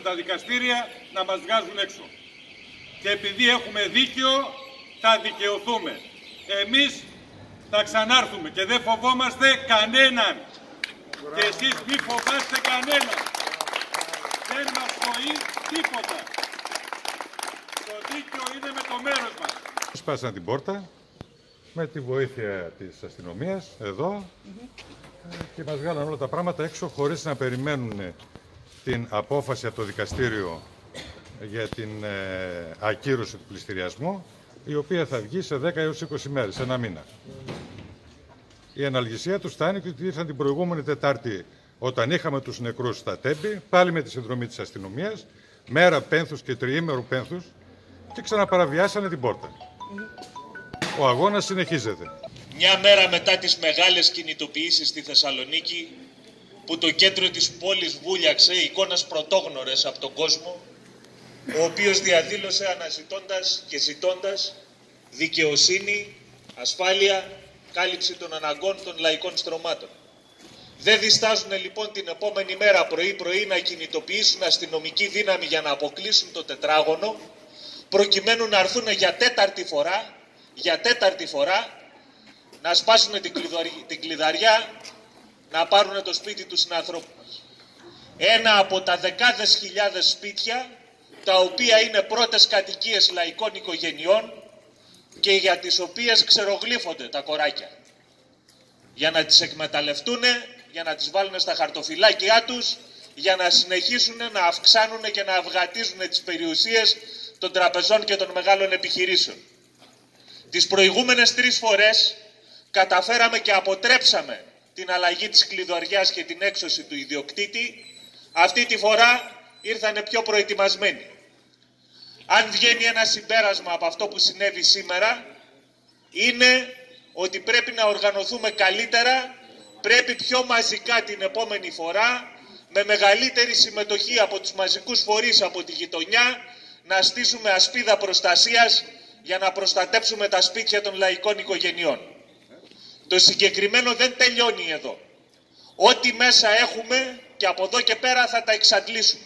τα δικαστήρια να μας βγάζουν έξω. Και επειδή έχουμε δίκαιο, θα δικαιωθούμε. Εμείς θα ξανάρθουμε και δεν φοβόμαστε κανέναν. Και εσείς μη φοβάστε κανέναν. Δεν μας φοεί τίποτα. Το δίκαιο είναι με το μέρος μας. Σπάσαν την πόρτα με τη βοήθεια της αστυνομίας εδώ και μας βγάλαν όλα τα πράγματα έξω χωρίς να περιμένουν την απόφαση από το δικαστήριο για την ακύρωση του πληστηριασμού, η οποία θα βγει σε 10 έως 20 μέρες, ένα μήνα. Η αναλγησία τους φτάνει ότι ήρθαν την προηγούμενη Τετάρτη όταν είχαμε τους νεκρούς στα Τέμπη, πάλι με τη συνδρομή της αστυνομίας, μέρα πένθους και τριήμερου πένθους, και ξαναπαραβιάσανε την πόρτα. Ο αγώνας συνεχίζεται. Μια μέρα μετά τις μεγάλες κινητοποιήσεις στη Θεσσαλονίκη, που το κέντρο της πόλης βούλιαξε εικόνες πρωτόγνωρες από τον κόσμο, ο οποίος διαδήλωσε αναζητώντας και ζητώντας δικαιοσύνη, ασφάλεια, κάλυψη των αναγκών των λαϊκών στρωμάτων. Δεν διστάζουν λοιπόν την επόμενη μέρα πρωί-πρωί να κινητοποιήσουν αστυνομική δύναμη για να αποκλείσουν το τετράγωνο, προκειμένου να έρθουν για τέταρτη φορά, να σπάσουν την κλειδαριά, να πάρουν το σπίτι του συνανθρώπου μας. Ένα από τα δεκάδες χιλιάδες σπίτια, τα οποία είναι πρώτες κατοικίες λαϊκών οικογενειών και για τις οποίες ξερογλύφονται τα κοράκια. Για να τις εκμεταλλευτούν, για να τις βάλουν στα χαρτοφυλάκια τους, για να συνεχίσουν να αυξάνουν και να αυγατίζουν τις περιουσίες των τραπεζών και των μεγάλων επιχειρήσεων. Τις προηγούμενες 3 φορές καταφέραμε και αποτρέψαμε την αλλαγή της κλειδωριάς και την έξωση του ιδιοκτήτη. Αυτή τη φορά ήρθανε πιο προετοιμασμένοι. Αν βγαίνει ένα συμπέρασμα από αυτό που συνέβη σήμερα, είναι ότι πρέπει να οργανωθούμε καλύτερα, πρέπει πιο μαζικά την επόμενη φορά, με μεγαλύτερη συμμετοχή από τους μαζικούς φορείς από τη γειτονιά, να στήσουμε ασπίδα προστασίας για να προστατέψουμε τα σπίτια των λαϊκών οικογενειών. Το συγκεκριμένο δεν τελειώνει εδώ. Ό,τι μέσα έχουμε και από εδώ και πέρα θα τα εξαντλήσουμε.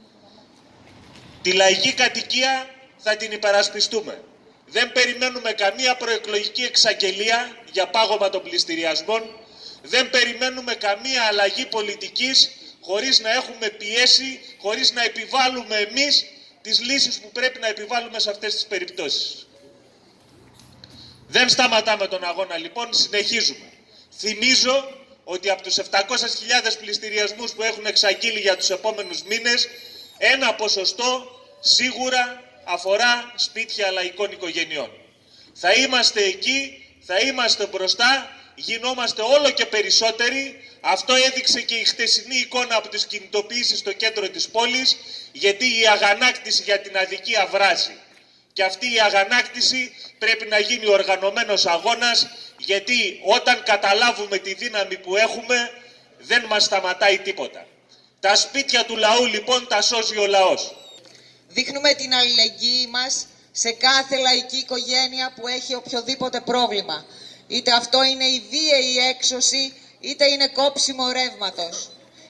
Τη λαϊκή κατοικία θα την υπερασπιστούμε. Δεν περιμένουμε καμία προεκλογική εξαγγελία για πάγωμα των πληστηριασμών. Δεν περιμένουμε καμία αλλαγή πολιτικής χωρίς να έχουμε πιέσει, χωρίς να επιβάλλουμε εμείς τις λύσεις που πρέπει να επιβάλλουμε σε αυτές τις περιπτώσεις. Δεν σταματάμε τον αγώνα λοιπόν, συνεχίζουμε. Θυμίζω ότι από τους 700.000 πληστηριασμούς που έχουν εξαγγείλει για τους επόμενους μήνες, ένα ποσοστό σίγουρα αφορά σπίτια λαϊκών οικογενειών. Θα είμαστε εκεί, θα είμαστε μπροστά, γινόμαστε όλο και περισσότεροι. Αυτό έδειξε και η χτεσινή εικόνα από τις κινητοποιήσεις στο κέντρο της πόλης, γιατί η αγανάκτηση για την αδικία βράζει. Και αυτή η αγανάκτηση πρέπει να γίνει οργανωμένος αγώνας, γιατί όταν καταλάβουμε τη δύναμη που έχουμε, δεν μας σταματάει τίποτα. Τα σπίτια του λαού λοιπόν τα σώζει ο λαός. Δείχνουμε την αλληλεγγύη μας σε κάθε λαϊκή οικογένεια που έχει οποιοδήποτε πρόβλημα. Είτε αυτό είναι η βίαιη έξωση, είτε είναι κόψιμο ρεύματος.